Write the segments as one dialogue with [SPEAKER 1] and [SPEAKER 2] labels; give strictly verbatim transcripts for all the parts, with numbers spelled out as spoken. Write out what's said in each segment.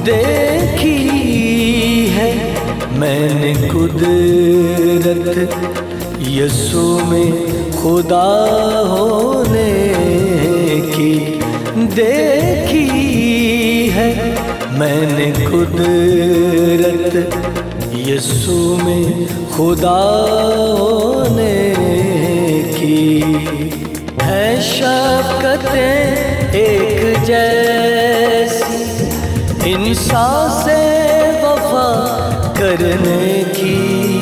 [SPEAKER 1] देखी है मैंने कुदरत यीशु में खुदा होने की। देखी है मैंने कुदरत यीशु में खुदा होने की। है शफ़क़तें एक जैसी इंसान से वफ़ा करने की।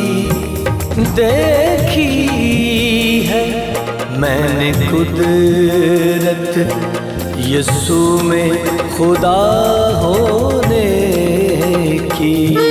[SPEAKER 1] देखी है मैंने कुदरत यीशु में खुदा होने की।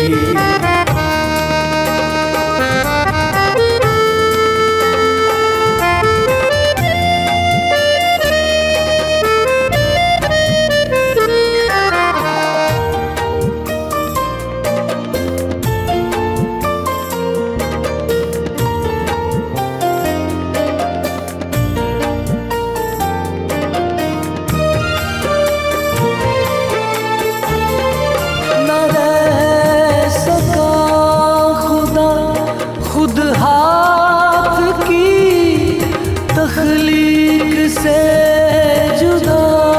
[SPEAKER 1] तख्लीक से जुदा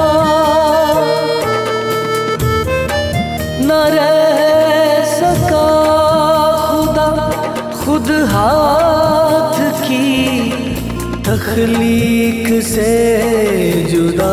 [SPEAKER 1] न रह सका खुदा खुद हाथ की तख्लीक से जुदा।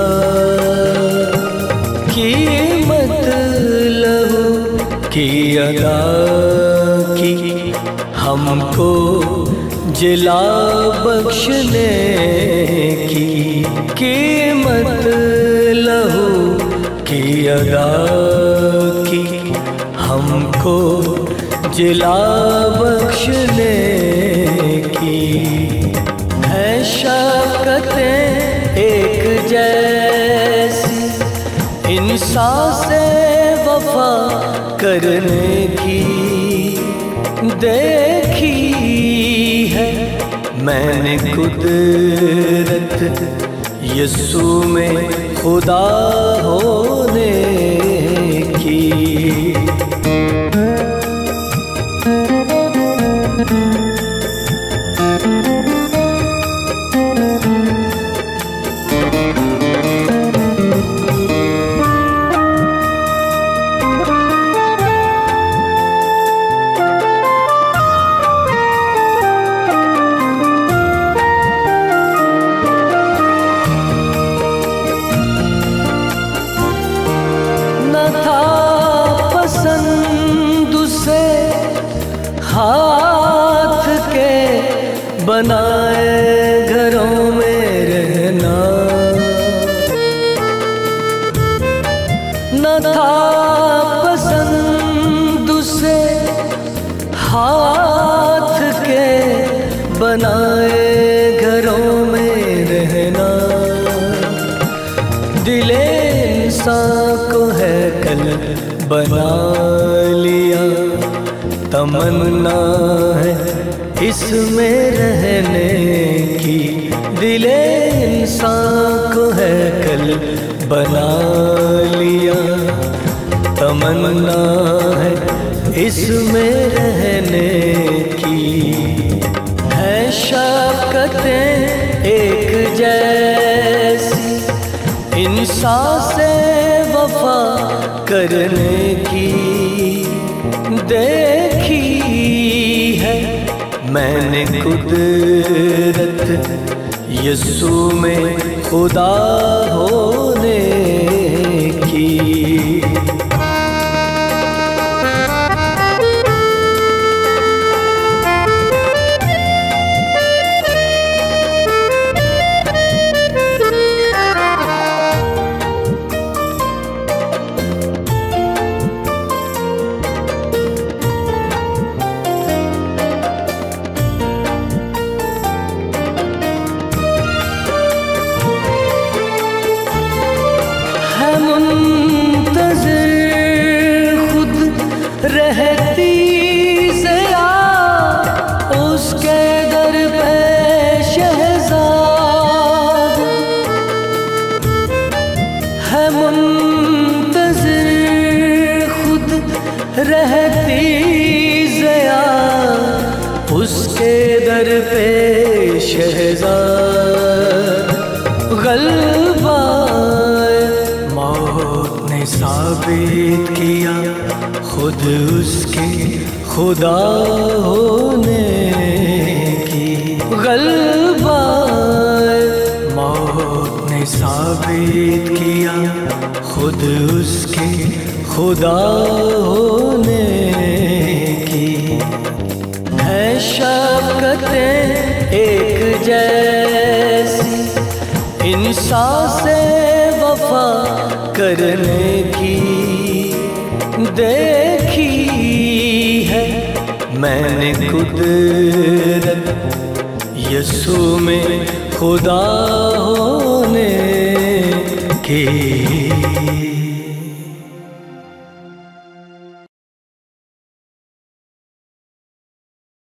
[SPEAKER 1] कीमत लहू की अदा की हमको जिला बख्शने की। कीमत लहू की अदा की हमको जिला बख्शने की। है शफ़क़तें एक जैसी इंसान से वफ़ा करने की। देखी है मैंने कुदरत यीशु में खुदा होने की। हाथ के बनाए घरों में रहना न था पसंद उसे। हाथ के बनाए घरों में रहना दिले इंसान को है कल बना लिया। तमन्ना है इसमें रहने की। दिले इंसान को है कल बना लिया। तमन्ना है इसमें रहने की। है शफ़क़तें एक जैसी इंसान से वफ़ा करने की। देखी है मैंने कुदरत यीशु में खुदा होने की। मुंतज़िर रहती ज़या उसके दर पे शहज़ाद। गलबा मौत ने साबित किया खुद उसके खुदा होने की। गलबा मौत ने साबित किया खुद उसके खुदा होने की। है शफ़क़तें एक जैसी इंसान से वफ़ा करने की। देखी है मैंने कुदरत यीशु में खुदा होने की।